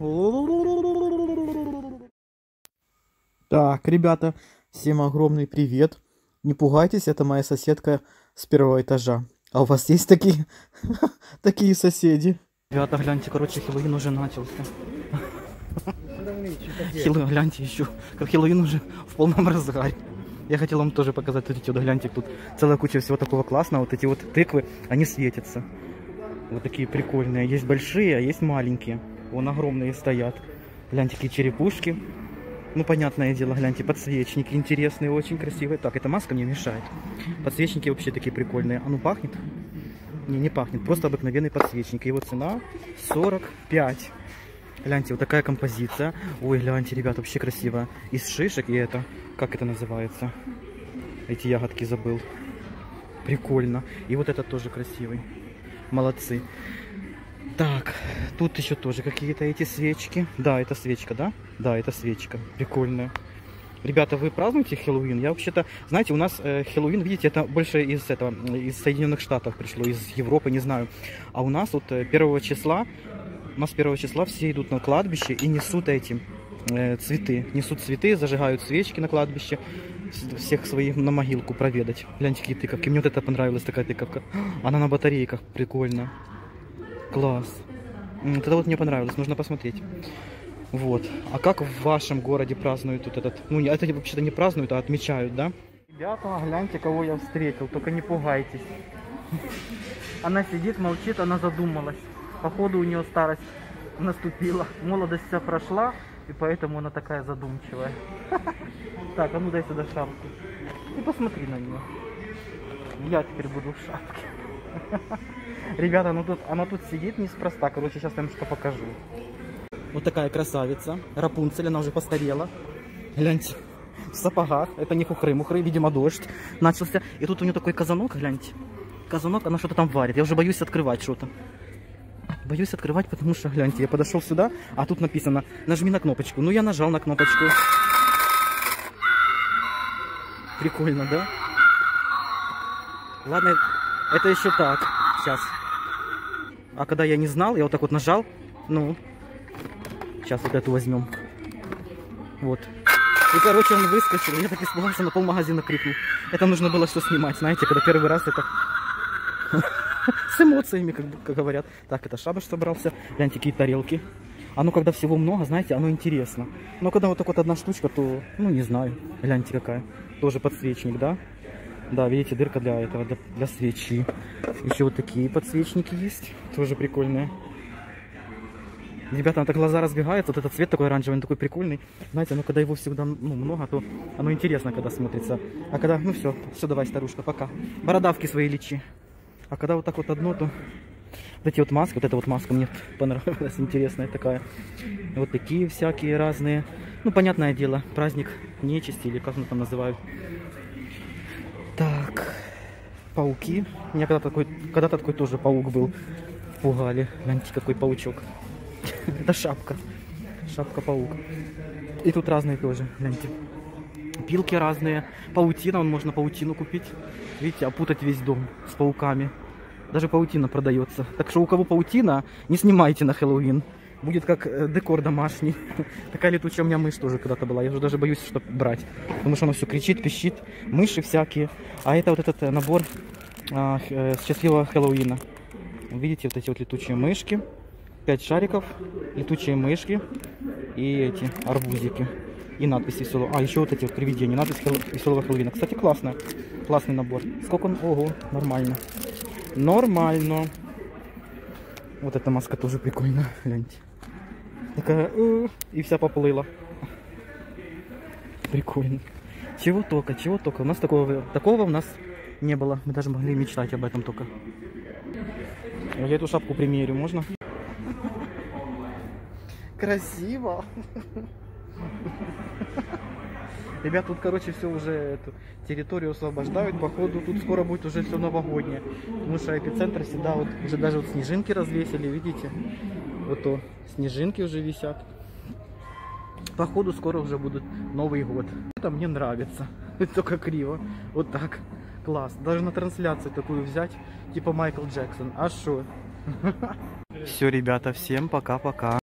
Так, ребята, всем огромный привет. Не пугайтесь, это моя соседка с первого этажа. А у вас есть такие, такие соседи? Ребята, гляньте, короче, Хэллоуин уже начался. Гляньте еще, как Хэллоуин уже в полном разгаре. Я хотел вам тоже показать, вот эти вот, гляньте, тут целая куча всего такого классного. Вот эти вот тыквы, они светятся. Вот такие прикольные. Есть большие, а есть маленькие. Вон огромные стоят. Гляньте, какие черепушки. Ну, понятное дело, гляньте, подсвечники интересные, очень красивые. Так, эта маска мне мешает. Подсвечники вообще такие прикольные. А ну, пахнет? Не пахнет. Просто обыкновенный подсвечник. Его цена 45. Гляньте, вот такая композиция. Ой, гляньте, ребят, вообще красиво. Из шишек и это, как это называется? Эти ягодки забыл. Прикольно. И вот этот тоже красивый. Молодцы. Так, тут еще тоже какие-то эти свечки. Да, это свечка, да? Да, это свечка. Прикольная. Ребята, вы празднуете Хэллоуин? Я вообще-то, знаете, у нас Хэллоуин, видите, это больше из Соединенных Штатов пришло, из Европы, не знаю. А у нас вот 1 числа, все идут на кладбище и несут эти цветы. Несут цветы, зажигают свечки на кладбище, всех своих на могилку проведать. Гляньте, какие тыковки. Мне вот это понравилась, такая тыковка. Она на батарейках, прикольно. Класс. Вот это вот мне понравилось, нужно посмотреть. Вот. А как в вашем городе празднуют вот этот... Ну, это вообще-то не празднуют, а отмечают, да? Ребята, гляньте, кого я встретил, только не пугайтесь. Она сидит, молчит, она задумалась. Походу у нее старость наступила, молодость вся прошла, и поэтому она такая задумчивая. Так, а ну дай сюда шапку. И посмотри на нее. Я теперь буду в шапке. Ребята, она тут сидит неспроста. Короче, сейчас я вам что покажу. Вот такая красавица. Рапунцель, она уже постарела. Гляньте, в сапогах. Это не хухры-мухры, видимо, дождь начался. И тут у нее такой казанок, гляньте. Казанок, она что-то там варит. Я уже боюсь открывать что-то. Боюсь открывать, потому что, гляньте, я подошел сюда, а тут написано, нажми на кнопочку. Ну, я нажал на кнопочку. Прикольно, да? Ладно, это еще так. Сейчас. А когда я не знал, я вот так вот нажал. Ну, сейчас вот эту возьмем. Вот. И, короче, он выскочил. Я так испугался, на полмагазина крикнул. Это нужно было все снимать, знаете, когда первый раз это... С эмоциями, как говорят. Так, это шабаш собрался. Гляньте, какие тарелки. Оно, когда всего много, знаете, оно интересно. Но когда вот так вот одна штучка, то, ну, не знаю. Гляньте, какая. Тоже подсвечник, да? Да, видите, дырка для этого, для свечи. Еще вот такие подсвечники есть. Тоже прикольные. Ребята, так глаза разбегаются. Вот этот цвет такой оранжевый, он такой прикольный. Знаете, но когда его всегда много, то оно интересно, когда смотрится. А когда, ну все, давай, старушка, пока. Бородавки свои лечи. А когда вот так вот одно, то... Вот эти вот маски, вот эта вот маска мне понравилась, интересная такая. Вот такие всякие разные. Ну, понятное дело, праздник нечисти, или как он там называют. Так, пауки. У меня когда-то такой тоже паук был. Пугали. Гляньте, какой паучок. Это шапка. Шапка-паук. И тут разные тоже, гляньте. Пилки разные. Паутина, вон можно паутину купить. Видите, опутать весь дом с пауками. Даже паутина продается. Так что у кого паутина, не снимайте на Хэллоуин. Будет как декор домашний. Такая летучая у меня мышь тоже когда-то была. Я уже даже боюсь, что брать. Потому что она все кричит, пищит. Мыши всякие. А это вот этот набор счастливого Хэллоуина. Видите, вот эти вот летучие мышки. 5 шариков, летучие мышки и эти арбузики. И надпись веселого. А, еще вот эти вот привидения. Надпись веселого Хэллоуина. Кстати, классно. Классный набор. Сколько он? Ого, нормально. Нормально. Вот эта маска тоже прикольная. Гляньте. Такая, и вся поплыла. Прикольно. Чего только, чего только. У нас такого у нас не было. Мы даже могли мечтать об этом только. Я эту шапку примерю, можно? Красиво. Ребят, тут, короче, все уже эту территорию освобождают. Походу, тут скоро будет уже все новогоднее. Потому что эпицентр всегда вот уже даже вот снежинки развесили, видите? Вот то, снежинки уже висят. Походу, скоро уже будет Новый год. Это мне нравится. Это только криво. Вот так. Класс. Даже на трансляцию такую взять, типа Майкл Джексон. А шо? Все, ребята, всем пока-пока.